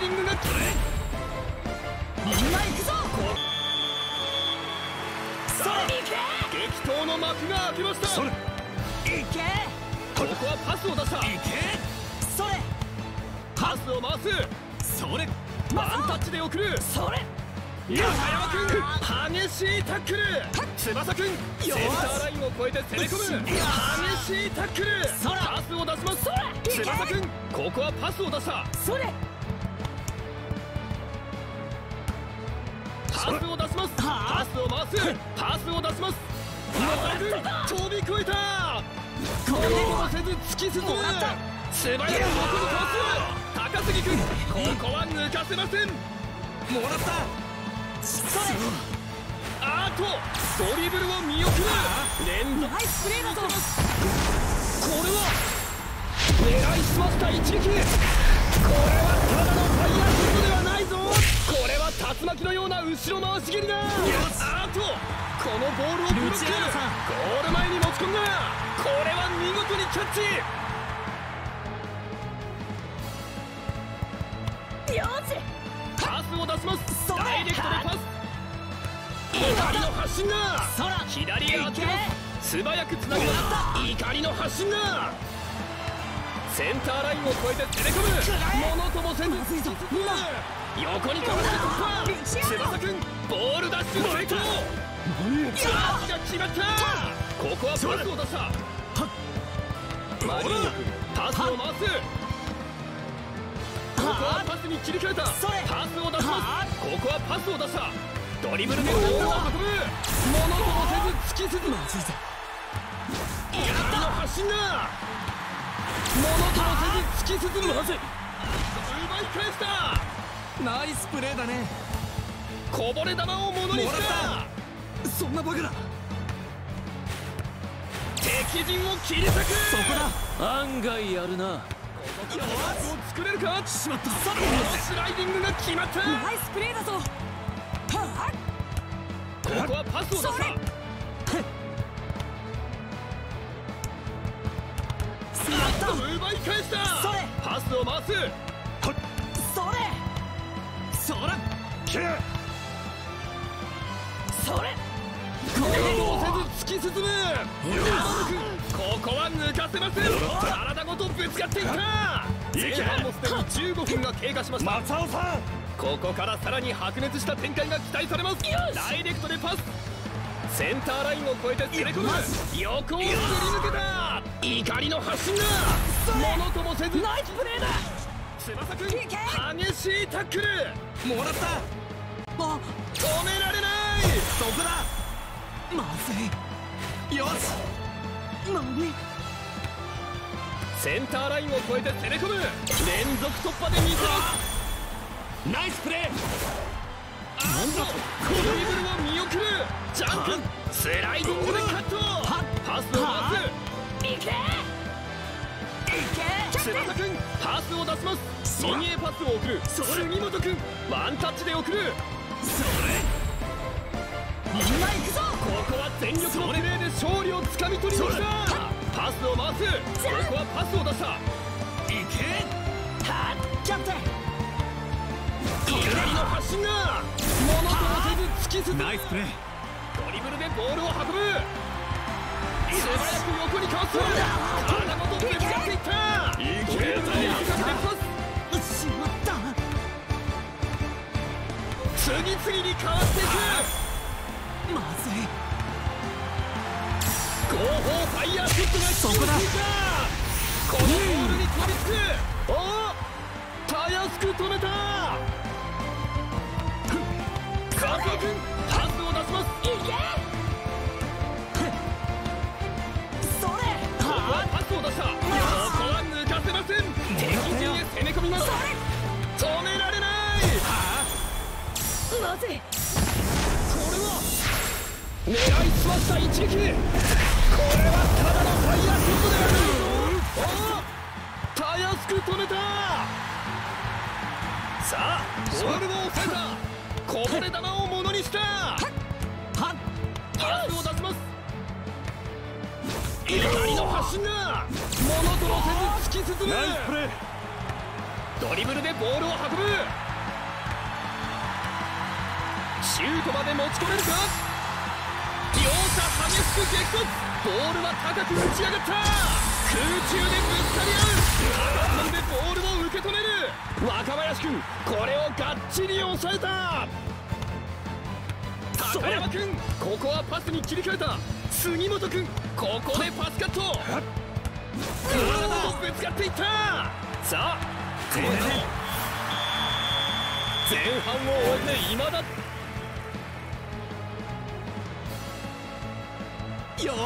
ディングがみんな行くぞ。 さあ激闘の幕が開けました。 それ行け。 ここはパスを出した。 行け。それパスを回す。 それワンタッチで送る。 それ中山君激しいタックル。翼君センターラインを越えて攻め込む激しいタックル。パスを出します。翼君ここはパスを出した。 それパスを出します。パスを回す。パスを出します。野田君飛び越えた。これもせず突き進む。素早く横にかわす。高杉君ここは抜かせません。 もらった。 あーとドリブルを見送る。連続ナイスプレーだぞ。 これは狙いすました一撃。これはただのファイヤーヒットではないぞ。これは竜巻のような後ろ回し蹴りだ。あーとこのボールをブロック。ゴール前に持ち込んだ。これは見事にキャッチ。 よしパスを出します。ダイレクトでパス。怒りの発信だ。左へ当てます。素早くつなげます。怒りの発信だ。センターラインを越えて攻め込む。ものともせず横にかわして突破。翼君ボールダッシュ成功。パスが決まった。ここはパスを出した。マリーノ君パスを回す。ここはパスに切り替えた。パスを出します。ここはパスを出した。ドリブルでボールを運ぶ。ものともせず突き進む。怒りの発信だ。ものともせず突き進む。奪い返した。 ナイスプレーだね。 こぼれ球をものにした。 そんなバカだ。 敵陣を切り裂く。 そこだ。 案外やるな。 パスを作れるか。 しまった。 スライディングが決まった。 ナイスプレーだぞ。 ここはパスを出した。奪い返した。パスを回す。 それこれもせず突き進む。ここは抜かせません。体ごとぶつかっていった。前半もすでに15分が経過しました。 松尾さんここからさらに白熱した展開が期待されます。ダイレクトでパス。センターラインを越えて攻め込む。横をすり抜けた。怒りの発信だ。ものともせずナイスプレーだ。 翼君激しいタックル。 もらった。 止められない。 そこだ。まずい。よし何。 センターラインを越えて攻め込む。連続突破で見せます。 ナイスプレー。 なんだとドリブルを見送る。ジャンプスライディングでカット。パスを回す。 いけ翼君パスを出します。右へパスを送る。杉本君ワンタッチで送る。 みんな行くぞ。 ここは全力のプレーで勝利をつかみ取りました。パスを回す。ここはパスを出した。 キャプテン怒りの発信だ。ものともせず突き進む。 ナイスプレー。 ドリブルでボールを運ぶ。素早く横にかわす。体ごとぶつかっていった。ドリブルでパス。 しまった。 次々に変わっていく。 まずい。 後方ファイヤーショットがそこだ。 このボールに飛びつく。おおたやすく止めた。加藤君パスを出します。 いけ。それ。 ここはパスを出した。ここは抜かせません。敵陣へ攻め込みます。止められない。 まずい。 これは狙いすました一撃。これはただのファイヤーショットではないぞ。たやすく止めた。さあボールを抑えた。こぼれ球をものにした。パスを出します。怒りの発信だ。ものともせず突き進む。 ドリブルでボールを運ぶ。シュートまで持ち込めるか。両者激しく激突。ボールは高く打ち上がった。空中でぶつかり合う。でボールを受け止める。若林君、これをがっちり抑えた。高山君、ここはパスに切り替えた。杉本君、ここでパスカット。体とぶつかっていった。さあ前半を終えて今だ。 よし、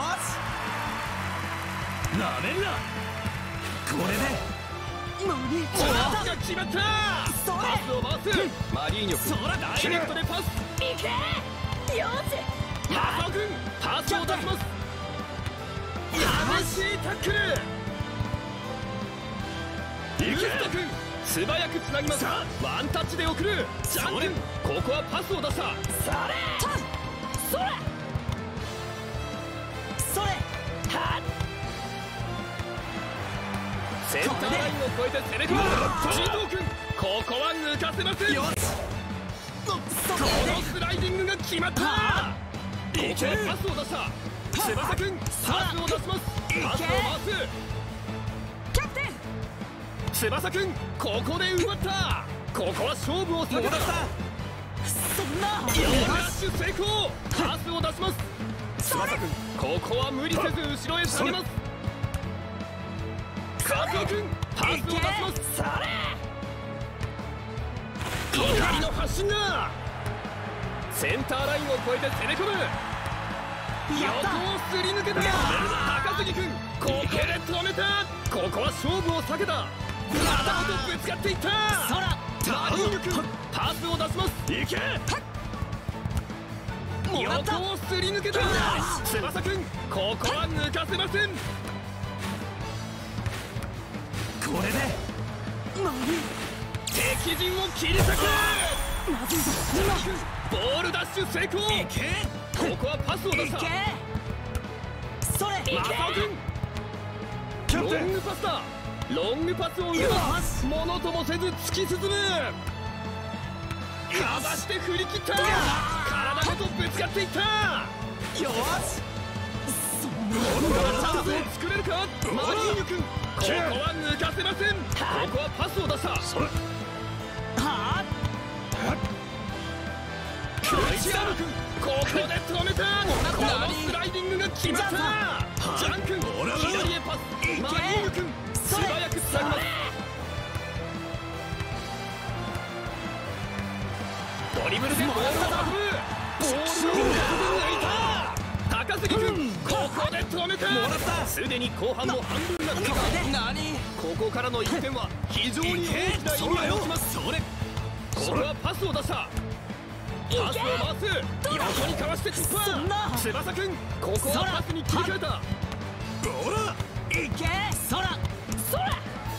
なめんな。これでパスが決まった。パスを回す。マリーニョ君、ダイレクトでパス。いけよし。マサオ君、パスを出します。激しいタックル。ユースト君、素早くつなぎます。ワンタッチで送る。ジャン君、ここはパスを出した。それそれそれ。センターラインを越えて攻め込む。神藤君、ここは抜かせません。このスライディングが決まった。ここはパスを出した。翼君、パスを出します。パスを回す。キャプテン翼君、ここで奪った。ここは勝負を避けた。そんなラッシュ成功。パスを出します。翼君、ここは無理せず後ろへ下げます。カズオ君、パスを出します。怒りの発信だ。センターラインを越えて攻め込む。横をすり抜けた。高杉君、ここで止めた。ここは勝負を避けた。体ごとぶつかっていった。マリーヌ君、パスを出します。いけ。横をすり抜けた。翼君、ここは抜かせません。これで敵陣を切り裂く。ボールダッシュ成功。ここはパスを出した。それマサオ君、ロングパスだ。ロングパスを受けます。ものともせず突き進む。かわして振り切った。体ごとぶつかっていった。よし、ここからチャンスを作れるか。マリーヌ君、ここは抜かせません。ここはパスを出した。クリスチアーノ君、ここで止めた。このスライディングが決まった。ジャン君、左へパス。マリーヌ君、素早くつなぎます。ドリブルでボールを運ぶ。ボールを抜いた。高杉君、ここで止めた。すでに後半の半分が経過。ここからの1点は非常に大きな意味を持ちます。ここはパスを出した。パスを回す。横にかわして突破。翼君、ここはパスに切り替えた。ほら、いけ。そらそら。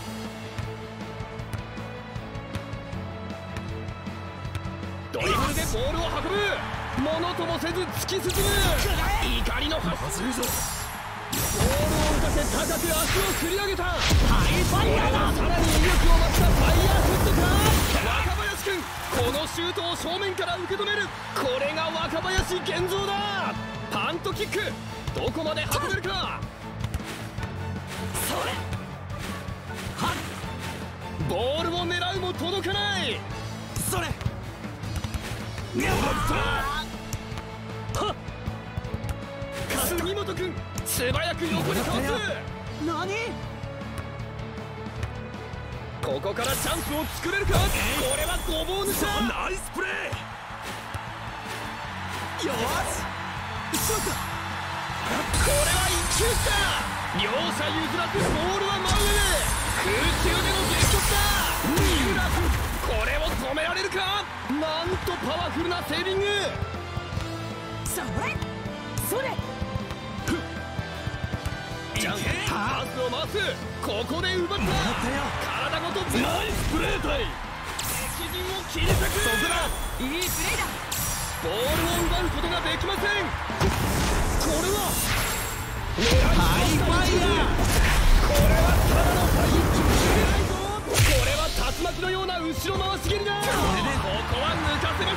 ドリブルでボールを運ぶ。ものともせず突き進む。怒りの発信。ボールを浮かせ高く足を振り上げた。ハイファイヤーだ。さらに威力を増したファイヤーフットか。若林君、このシュートを正面から受け止める。これが若林源三だ。パントキック、どこまで運べるか。それはっ。ボールを狙うも届かない。それやった。杉本君、素早く横にかわす。何。ここからチャンスを作れるか。これはごぼう抜きだ。ナイスプレー。よし、そうか。これは一球した。両者譲らずボールは真上で空中での激突だ。三浦君、これを止められるか。なんとパワフルなセービング。それそれ。ジャンプ、パスを回す。ここで奪った。体ごとナイスプレー隊。敵陣を切り裂く。いいプレーだ。ボールを奪うことができません。これはハイファイヤー。これはただのファインキックでないぞ。これは竜巻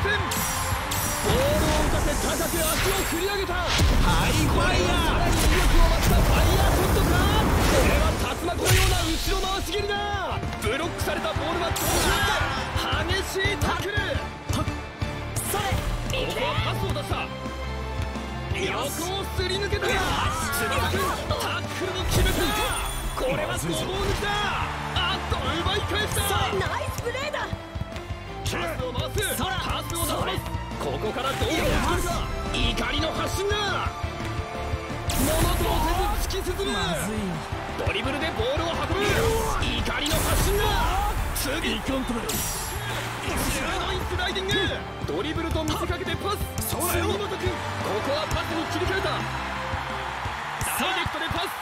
戦。ボールを浮かせ高く足を振り上げた。 ハイファイヤさらに威力を増したファイヤーショットか。これは竜巻のような後ろ回し蹴りだ。ブロックされたボールはどうか。激しいタックル。 それここはパスを出した。横をすり抜けた。翼くんタックルも決めた。これはごぼう抜きだ。あっと奪い返した。 ナイスプレーだ。 パスを回す。パスを出す。ここからどうやるか。怒りの発信だ。物ともせず突き進む。ドリブルでボールを運ぶ。怒りの発信だ。次コントロール。 鋭いスライディング。ドリブルと見せかけてパス。杉本君、ここはパスに切り替えた。ダイレクトでパス。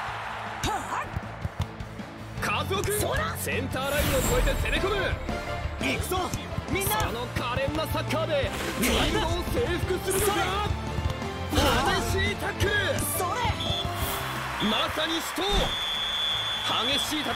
カズオ君、センターラインを越えて攻め込む。 行くぞみんな。 その可憐なサッカーでリードを征服するのか。激しいタックル。 それまさに死闘。激しい戦